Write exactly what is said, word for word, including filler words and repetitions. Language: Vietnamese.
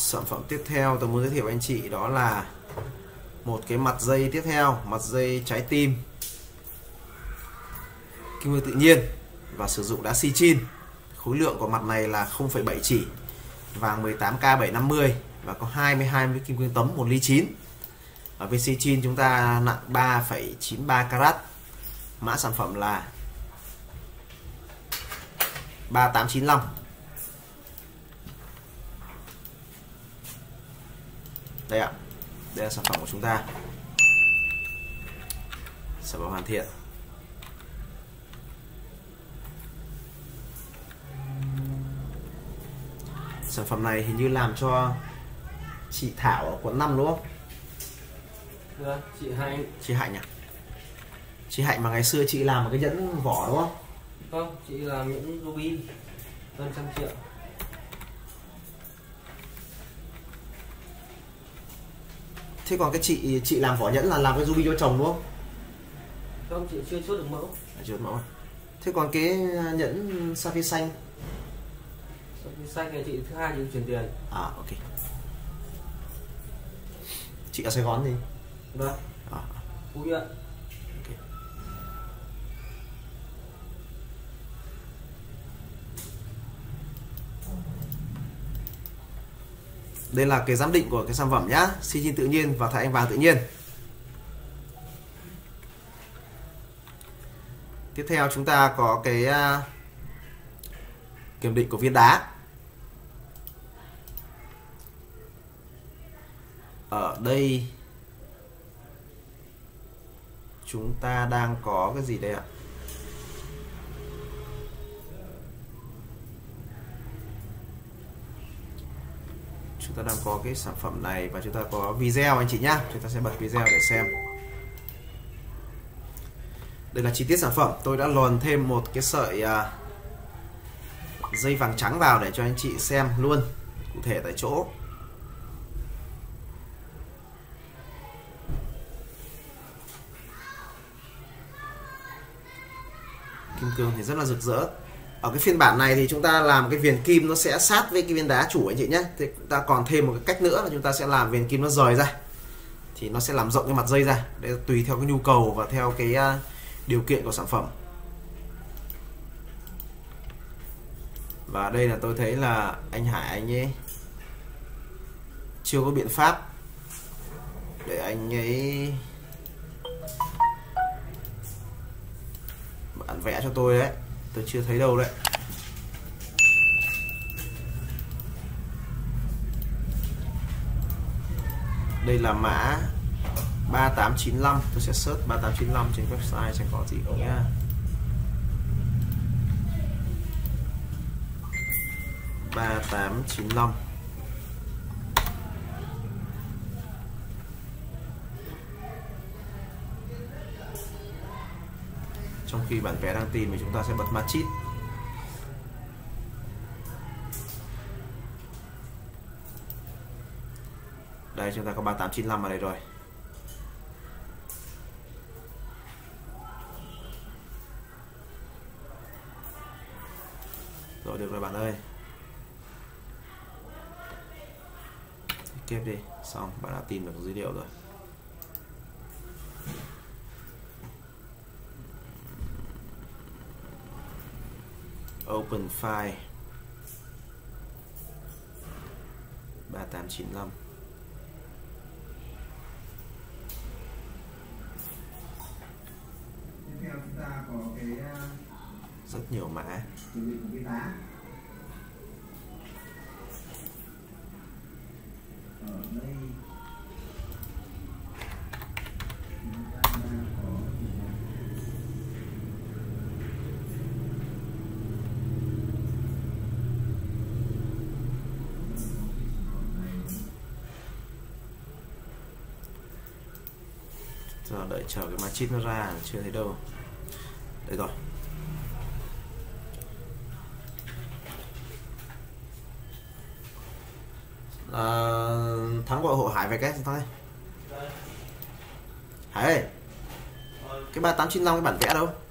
Sản phẩm tiếp theo tôi muốn giới thiệu với anh chị đó là một cái mặt dây tiếp theo, mặt dây trái tim kim cương tự nhiên và sử dụng đá Sichin. Khối lượng của mặt này là không phẩy bảy chỉ, vàng mười tám K bảy năm mươi và có hai mươi hai kim cương tấm một ly chín. Ở bên Sichin chúng ta nặng ba phẩy chín ba carat. Mã sản phẩm là ba tám chín lăm. Đây ạ, đây là sản phẩm của chúng ta. Sản phẩm hoàn thiện. Sản phẩm này hình như làm cho chị Thảo ở quận năm đúng không? Vâng, chị Hạnh. Chị Hạnh à? Chị Hạnh mà ngày xưa chị làm một cái nhẫn vỏ đúng không? Không, chị làm những ruby hơn trăm triệu. Thế còn cái chị chị làm vỏ nhẫn là làm cái ruby cho chồng đúng không? Không, chị chưa chốt được mẫu. À, chưa được mẫu. Thế còn cái nhẫn sapphire xanh? Sapphire xanh này chị thứ hai chị chuyển tiền. À ok. Chị ở Sài Gòn gì? Vâng. À. Phú Nhuận. Okay. Đây là cái giám định của cái sản phẩm nhá, Sichin tự nhiên và thạch anh vàng tự nhiên. Tiếp theo chúng ta có cái uh, kiểm định của viên đá. Ở đây chúng ta đang có cái gì đây ạ? Chúng ta đang có cái sản phẩm này và chúng ta có video anh chị nhá. Chúng ta sẽ bật video để xem. Đây là chi tiết sản phẩm. Tôi đã luồn thêm một cái sợi uh, dây vàng trắng vào để cho anh chị xem luôn cụ thể tại chỗ. Kim cương thì rất là rực rỡ. Ở cái phiên bản này thì chúng ta làm cái viền kim nó sẽ sát với cái viên đá chủ anh chị nhé. Thì chúng ta còn thêm một cái cách nữa là chúng ta sẽ làm viền kim nó rời ra, thì nó sẽ làm rộng cái mặt dây ra. Đấy là tùy theo cái nhu cầu và theo cái uh, điều kiện của sản phẩm. Và đây là tôi thấy là anh Hải anh ấy chưa có biện pháp để anh ấy bản vẽ cho tôi đấy, tôi chưa thấy đâu đấy. Đây là mã ba tám chín lăm, tôi sẽ search ba tám chín lăm trên website xem có gì không nhá. ba tám chín lăm. Trong khi bản vẽ đang tìm thì chúng ta sẽ bật matchit. Đây chúng ta có ba tám chín lăm ở đây rồi. Rồi được rồi bạn ơi. Tiếp đi, xong bạn đã tìm được dữ liệu rồi. Open file ba tám chín lăm. Tiếp theo chúng ta có cái rất nhiều mã kiểm định của viên đá. Ở đây chúng ta đang có giờ đợi chờ cái matchit nó ra, chưa thấy đâu. Đây rồi. À, Thắng gọi hộ Hải về cái thôi. Hải ơi, cái ba tám chín lăm cái bản vẽ đâu?